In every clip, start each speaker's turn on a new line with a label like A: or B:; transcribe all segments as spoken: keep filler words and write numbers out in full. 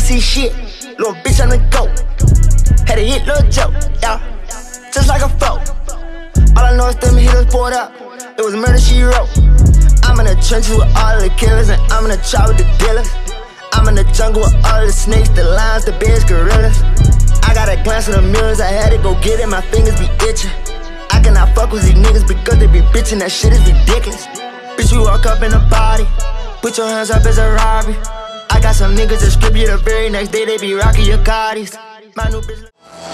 A: see shit. Little bitch on the go. Had to hit little joke, yeah. Just like a foe. All I know is them hitters poured up. It was murder she wrote. I'm in the trenches with all the killers, and I'm in the trap with the dealers. I'm in the jungle with all the snakes, the lions, the bears, gorillas. I got a glance in the mirrors, I had to go get it, my fingers be itching. I cannot fuck with these niggas because they be bitching, that shit is ridiculous. Bitch, we walk up in a body, put your hands up as a robbery. I got some niggas that strip you the very next day, they be rocking your Cardis. My new bitch.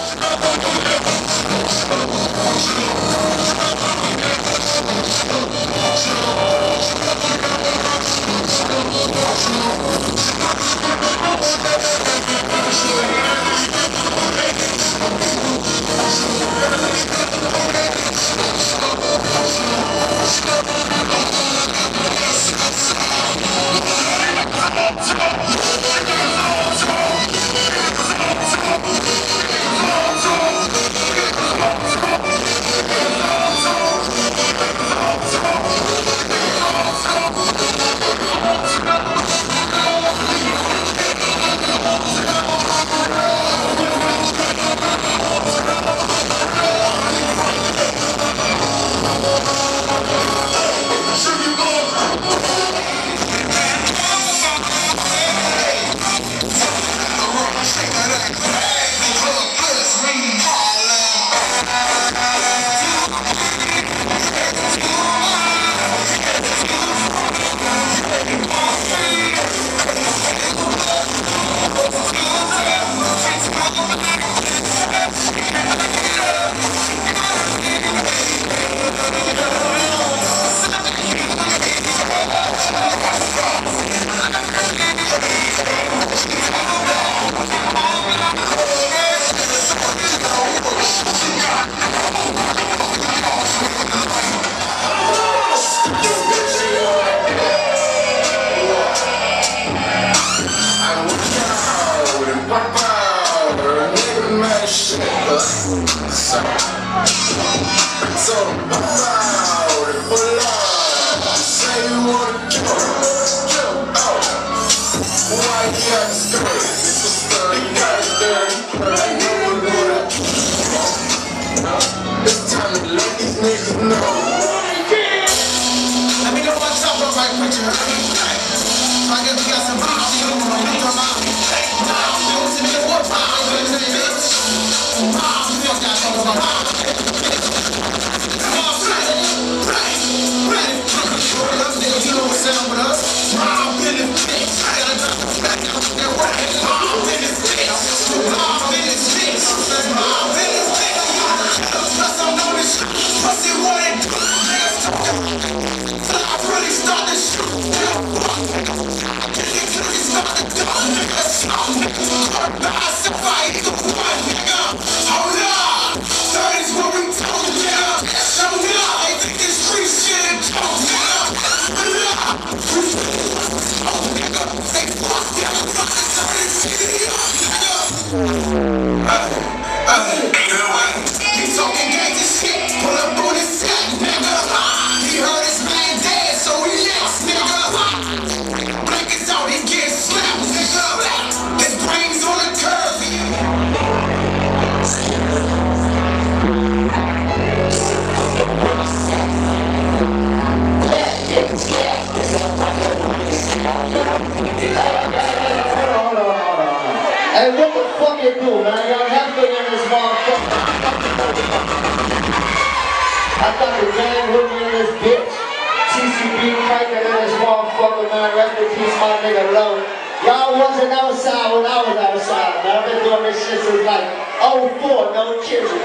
B: Y'all wasn't outside when I was outside, man. I've been doing this shit since like oh four, no kidding.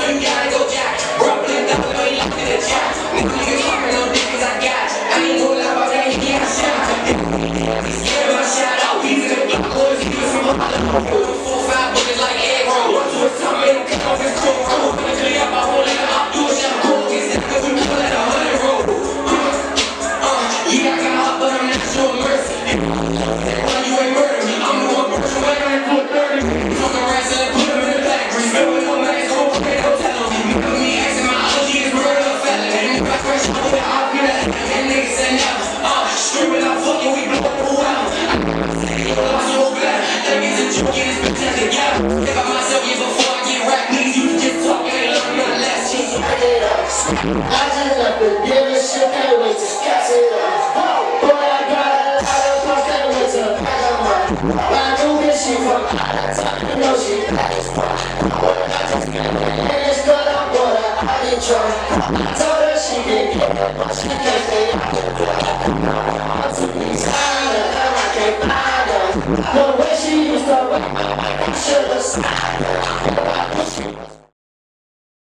C: I ain't gonna lie.
B: I just left the dealership, can't wait to catch it up. Boy, I got a lot of puff, can't wait to pack them up. My new bitch, she from out of town, you know she bad as fuck. And it's good, I'm bored, I didn't try. I told her she can get it, but she can't stay out the club. I'm too behind her, and I can't find her. The way she used to rap, I should've signed her.